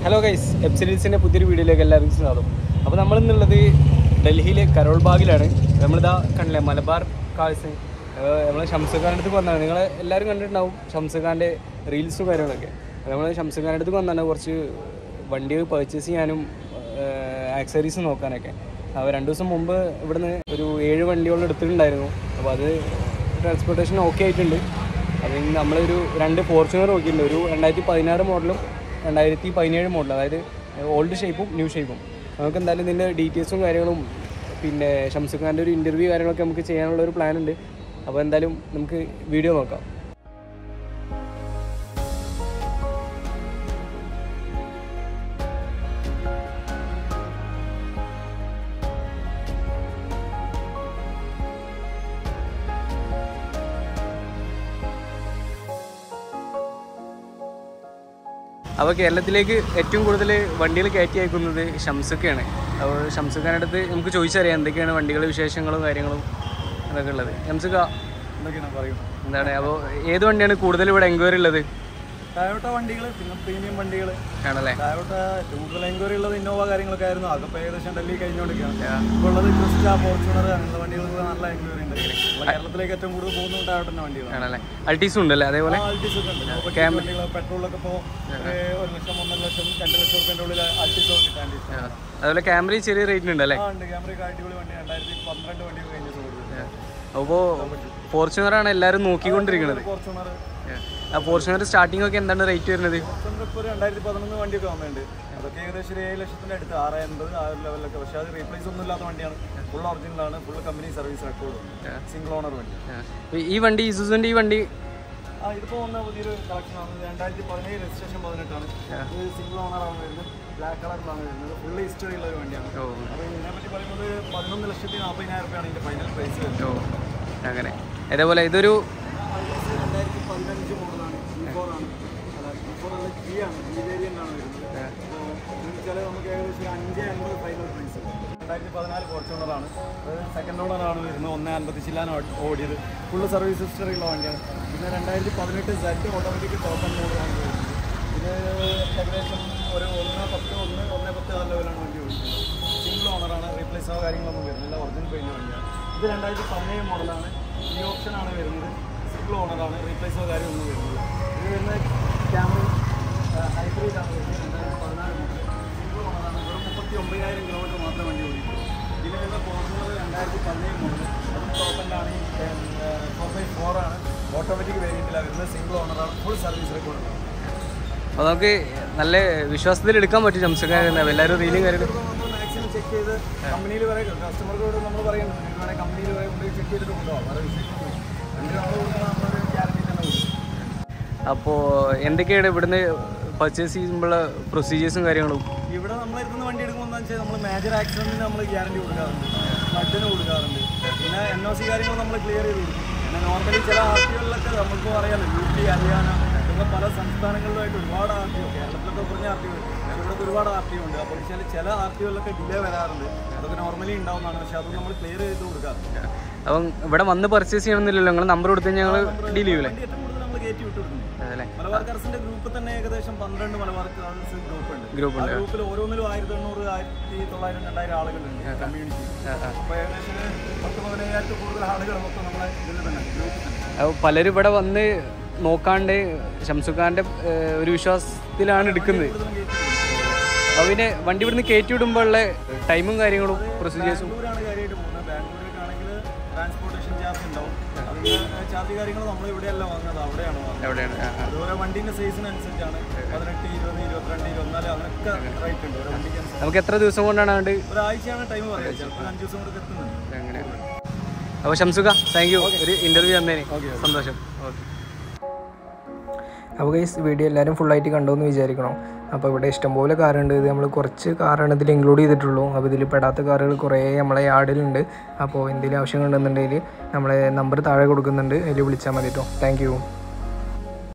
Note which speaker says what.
Speaker 1: Hello guys, എപ്സിലിസിൻ്റെ പുതിയൊരു വീഡിയോയിലേക്ക് എല്ലാവർക്കും സ്വാഗതം. അപ്പോൾ നമ്മളിന്നുള്ളത് ഡൽഹിയിലെ കരോൾ ബാഗിലാണ്. നമ്മളിതാ കണ്ടില്ലേ മലബാർ കാഴ്സ്, നമ്മൾ ഷംസ് ഖാൻ്റെ അടുത്ത് വന്നതാണ്. നിങ്ങൾ എല്ലാവരും കണ്ടിട്ടുണ്ടാവും ഷംസ് ഖാൻ്റെ റീൽസും കാര്യങ്ങളൊക്കെ. നമ്മൾ ഷംസ് ഖാൻ്റെ അടുത്ത് വന്നതാണ് കുറച്ച് വണ്ടികൾ പർച്ചേസ് ചെയ്യാനും ആക്സസറീസ് നോക്കാനൊക്കെ. അപ്പോൾ 2 ദിവസം മുമ്പ് ഇവിടുന്ന് ഒരു 7 വണ്ടിയോളം എടുത്തിട്ടുണ്ടായിരുന്നു. അപ്പോൾ അത് ട്രാൻസ്പോർട്ടേഷൻ ഓക്കെ ആയിട്ടുണ്ട്. അതിൽ നമ്മളൊരു 2 ഫോർച്യൂണർ നോക്കിയിട്ടുണ്ട്. ഒരു 2016 മോഡലും 2017 മോഡൽ, അതായത് ഓൾഡ് ഷേപ്പും ന്യൂ ഷേപ്പും. നമുക്ക് എന്തായാലും ഇതിൻ്റെ ഡീറ്റെയിൽസും കാര്യങ്ങളും പിന്നെ ഷംസ് ഖാൻ്റെ ഒരു ഇൻ്റർവ്യൂ കാര്യങ്ങളൊക്കെ നമുക്ക് ചെയ്യാനുള്ളൊരു പ്ലാനുണ്ട്. അപ്പോൾ എന്തായാലും നമുക്ക് വീഡിയോ നോക്കാം. അപ്പോൾ കേരളത്തിലേക്ക് ഏറ്റവും കൂടുതൽ വണ്ടികൾ കയറ്റി അയക്കുന്നത് ഷംസുഖയാണ്. അപ്പോൾ ഷംസ് ഖാൻ്റെ അടുത്ത് നമുക്ക് ചോദിച്ചറിയാം എന്തൊക്കെയാണ് വണ്ടികളുടെ വിശേഷങ്ങളും കാര്യങ്ങളും അതൊക്കെ ഉള്ളത്. ഷംസുഖ
Speaker 2: എന്തൊക്കെയാണ് പറയും
Speaker 1: എന്താണ്, അപ്പോൾ ഏത് വണ്ടിയാണ് കൂടുതൽ ഇവിടെ എൻക്വയറി ഉള്ളത്?
Speaker 2: ടയോട്ട വണ്ടികൾ, പിന്നെ പ്രീമിയം വണ്ടികൾ
Speaker 1: ആണല്ലേ.
Speaker 2: ടയോട്ട കൂടുതൽ എൻക്വയറി ഉള്ളത് ഇന്നോവ കാര്യങ്ങളൊക്കെ ആയിരുന്നു. അതൊക്കെ ഏകദേശം ഡൽഹി കഴിഞ്ഞുകൊണ്ടിരിക്കുകയാണ്. ഇപ്പോൾ ഉള്ളത് ക്രിസ്റ്റ, ഫോർച്യൂണർ അങ്ങനത്തെ വണ്ടികൾക്ക് നല്ല എൻക്വയറി ഉണ്ട്. കേരളത്തിലേക്ക് ഏറ്റവും കൂടുതൽ പോകുന്ന ടയോട്ടൻ്റെ വണ്ടികളാണ്.
Speaker 1: ആണല്ലേ. അൾട്ടീസും ഉണ്ടല്ലേ? അതേപോലെ
Speaker 2: ആൾട്ടീസ് ഒക്കെ ഉണ്ട്. വണ്ടികൾ പെട്രോളൊക്കെ ഇപ്പോൾ 1 ലക്ഷം, 1.5 ലക്ഷം, 2 ലക്ഷം റുപ്യൻ്റെ ഉള്ളിൽ ആൾട്ടീസ് കിട്ടാൻ.
Speaker 1: അതുപോലെ ക്യാമറ ചെറിയ റേറ്റിന് ഉണ്ടല്ലേ?
Speaker 2: ഉണ്ട്. ക്യാമറയ്ക്ക് അടിപൊളി വണ്ടി 2012 വണ്ടികൾ കഴിഞ്ഞ കൊടുക്കുന്നത്.
Speaker 1: അപ്പോൾ ഫോർച്യൂണറാണ് എല്ലാവരും നോക്കിക്കൊണ്ടിരിക്കുന്നത്.
Speaker 2: ഫോർച്യൂണർ
Speaker 1: ഫോർച്യൂണർ സ്റ്റാർട്ടിംഗ് ഒക്കെ എന്താണ് റേറ്റ് വരുന്നത്?
Speaker 2: ഇപ്പോൾ 2011 വണ്ടിയൊക്കെ വന്നിട്ടുണ്ട്. അതൊക്കെ ഏകദേശം 7 ലക്ഷത്തിൻ്റെ അടുത്ത്, 680 ആ ഒരു ലെവലൊക്കെ. പക്ഷേ അത് റീപ്ലേസ് ഒന്നും ഇല്ലാത്ത വണ്ടിയാണ്. ഫുൾ ഒറിജിനലാണ്, full company service record, single owner വണ്ടി.
Speaker 1: ഈ വണ്ടി ഇസുസുൻ്റെ ഈ വണ്ടി
Speaker 2: ഇതിപ്പോൾ വന്ന പുതിയൊരു കളക്ഷനാണ്. 2017 രജിസ്ട്രേഷൻ 18ആണ്. ഇത് സിംഗിൾ ഓണറാണ് വരുന്നത്, ബ്ലാക്ക് കളറിലാണ് വരുന്നത്, ഫുൾ ഹിസ്റ്ററി ഉള്ള ഒരു വണ്ടിയാണ്. അപ്പോൾ ഇതിനെപ്പറ്റി പറയുന്നത് 11,40,40,000 രൂപയാണ് ഇതിൻ്റെ ഫൈനൽ പ്രൈസ് വരുന്നത്.
Speaker 1: അങ്ങനെ. അതേപോലെ ഇതൊരു
Speaker 2: 2015 മോഡലാണ്, E4 ആണ്. E4 നല്ല G ആണ്, G വേരിയൻ്റാണ് വരുന്നത്. അപ്പോൾ വെച്ചാൽ നമുക്ക് ഏകദേശം 550 ഫൈനൽ പ്രൈസ്. 2014 ഫോർച്യൂണറാണ്. അത് സെക്കൻഡ് ഓണറാണ് വരുന്നത്. 1.50 ചില്ലാൻ ഓടിയത്, ഫുള്ള് സർവീസ് ഹിസ്റ്ററി ഉള്ള വണ്ടിയാണ്. പിന്നെ 2018 Z ഓട്ടോമാറ്റിക് ടോപ്പൺ മോഡലാണ് വരുന്നത്. ഇത് ഏകദേശം ഒരു 1.10 ആ ലെവലാണ് വണ്ടി ഓടിക്കുന്നത്. സിംഗിൾ ഓണറാണ്, റീപ്ലേസോ കാര്യങ്ങളൊന്നും വരുന്നില്ല, ഒറിജിനൽ പെയിൻ്റ് വണ്ടിയാണ്. ഇത് 2017 മോഡലാണ്, ഈ ഓപ്ഷനാണ് വരുന്നത്, സിംഗിൾ ഓണറാണ്, റീപ്ലേസോ കാര്യമൊന്നും വരുന്നത്. ഇത് വരുന്നത് ക്യാമറ ഹൈബ്രിഡ് ആണ് വരുന്നത്. 2014 മോഡൽ, സിംഗിൾ ഓണറാണ്, വെറും 39,000 കിലോമീറ്റർ മാത്രം വണ്ടി ഓടിക്കും. ഇതിൽ വരുന്ന ഫോർച്യൂണർ 2017 മോഡൽ, അതും ടോപ്പൻ്റാണ്. 4x4 ആണ്, ഓട്ടോമാറ്റിക് വേരിയൻറ്റിലാണ് വരുന്നത്, സിംഗിൾ ഓണറാണ്, ഫുൾ സർവീസ് റെക്കോർഡ്.
Speaker 1: അപ്പോൾ നമുക്ക് നല്ല വിശ്വാസത്തിൽ എടുക്കാൻ പറ്റും ഷംസ് ഖാൻ. എല്ലാവരും റീലും കാര്യങ്ങളും
Speaker 2: മാക്സിമം ചെക്ക് ചെയ്ത് കമ്പനിയിൽ വരെ കസ്റ്റമർക്കോട് നമ്മൾ പറയുന്നുണ്ട്, ഇത് വേണേൽ കമ്പനിയിൽ വരെ കൊണ്ടുപോയി ചെക്ക് ചെയ്തിട്ട് കൊണ്ടുപോകാം. വേറെ വിഷയമൊന്നും നമ്മളൊരു ഗ്യാരണ്ടി തന്നെ കൊടുക്കും.
Speaker 1: അപ്പോൾ എന്തൊക്കെയാണ് ഇവിടുന്ന് പർച്ചേസ് ചെയ്യുമ്പോഴുള്ള പ്രൊസീജിയേഴ്സും കാര്യങ്ങളും?
Speaker 2: ഇവിടെ നമ്മളിരുന്ന് വണ്ടി എടുക്കുമ്പോൾ എന്താണെന്ന് വെച്ചാൽ നമ്മൾ മേജർ ആക്സിഡൻറ്റിന് നമ്മൾ ഗ്യാരണ്ടി കൊടുക്കാറുണ്ട്, ഫ്ലഡിന് കൊടുക്കാറുണ്ട്. പിന്നെ NOC കാര്യങ്ങൾ നമ്മൾ ക്ലിയർ ചെയ്ത് കൊടുക്കും. പിന്നെ നോർമലി ചില RTOകളിലൊക്കെ നമുക്ക് പറയാമല്ലോ, UP, ഹരിയാന ഇതൊക്കെ പല സംസ്ഥാനങ്ങളിലുമായിട്ട് ഒരുപാട് RTO, കേരളത്തിലൊക്കെ കുറഞ്ഞ RTO, ഇവിടെ ഒരുപാട് RTO ഉണ്ട്. അപ്പോൾ വെച്ചാൽ ചില RTOകളിലൊക്കെ ഡിലേ വരാറുണ്ട്. അതൊക്കെ നോർമലി ഉണ്ടാവുന്നതാണ്, പക്ഷേ അത് നമ്മൾ ക്ലിയർ ചെയ്ത് കൊടുക്കാറുണ്ട്.
Speaker 1: അപ്പം ഇവിടെ വന്ന് പർച്ചേസ് ചെയ്യണമെന്നില്ലല്ലോ, നിങ്ങൾ നമ്പർ കൊടുത്ത് കഴിഞ്ഞാൽ ഞങ്ങൾ ഡീൽ ചെയ്യൂലേ?
Speaker 2: ഏറ്റവും കൂടുതൽ നമ്മൾ കയറ്റി വിട്ടു കൊടുക്കുന്നു. മലബാർ കാർസിന്റെ ഗ്രൂപ്പ് തന്നെ ഏകദേശം 12 മലബാർ കാർസ് ഗ്രൂപ്പ് ഉണ്ട്. ഗ്രൂപ്പിൽ ഓരോന്നിലും 1800, 1900, 2000 ആളുകളുണ്ട് കമ്മ്യൂണിറ്റി. അപ്പോൾ ഏകദേശം 10-15,000 കൂടുതൽ ആളുകൾ മൊത്തം നമ്മളെ ഇതിൽ തന്നെ ഗ്രൂപ്പിൽ തന്നെ.
Speaker 1: പലരും ഇവിടെ വന്ന് നോക്കാണ്ട് ഷംസ് ഖാൻ്റെ ഒരു വിശ്വാസത്തിലാണ് എടുക്കുന്നത്. അപ്പോൾ പിന്നെ വണ്ടി ഇവിടുന്ന് കയറ്റി വിടുമ്പോഴുള്ള ടൈമും കാര്യങ്ങളും പ്രൊസീജിയേഴ്സും?
Speaker 2: ബാംഗ്ലൂരാണ് കാര്യമായിട്ട് പോകുന്നത്. ബാംഗ്ലൂരിലേക്കാണെങ്കിൽ ട്രാൻസ്പോർട്ടേഷൻ ചാർജ് ഉണ്ടാവും. അതിന് ചാർജ് കാര്യങ്ങൾ നമ്മൾ ഇവിടെയല്ല വാങ്ങുന്നത്, അവിടെയാണ് വാങ്ങുന്നത്. അതുപോലെ വണ്ടീൻ്റെ സൈസിനനുസരിച്ചാണ് 18, 20, 22, 24 അങ്ങനെയൊക്കെ റേറ്റ് ഉണ്ട് ഓരോ വണ്ടിക്ക്.
Speaker 1: നമുക്ക് എത്ര ദിവസം കൊണ്ടാണ് അവിടെ?
Speaker 2: ഒരാഴ്ചയാണ് ടൈം പറയുന്നത്, ചിലപ്പോൾ 5 ദിവസം കൊണ്ട് എത്തുന്നുണ്ട്.
Speaker 1: അങ്ങനെ. അപ്പോൾ ഷംസുഖ, താങ്ക് യു ഒരു ഇൻ്റർവ്യൂ തന്നേന്. സന്തോഷം. ഓക്കെ. അപ്പോൾ ഗൈസ്, വീഡിയോ എല്ലാവരും ഫുള്ളായിട്ട് കണ്ടുവെന്ന് വിചാരിക്കണം. അപ്പോൾ ഇവിടെ ഇഷ്ടംപോലെ കാറുണ്ട്. ഇത് നമ്മൾ കുറച്ച് കാറാണ് ഇതിൽ ഇൻക്ലൂഡ് ചെയ്തിട്ടുള്ളൂ. അപ്പോൾ ഇതിൽ പെടാത്ത കാറുകൾ കുറേ നമ്മളെ യാർഡിലുണ്ട്. അപ്പോൾ എന്തെങ്കിലും ആവശ്യം ഉണ്ടെന്നുണ്ടെങ്കിൽ നമ്മളെ നമ്പർ താഴെ കൊടുക്കുന്നുണ്ട്, അതിൽ വിളിച്ചാൽ മതി കേട്ടോ. Thank U.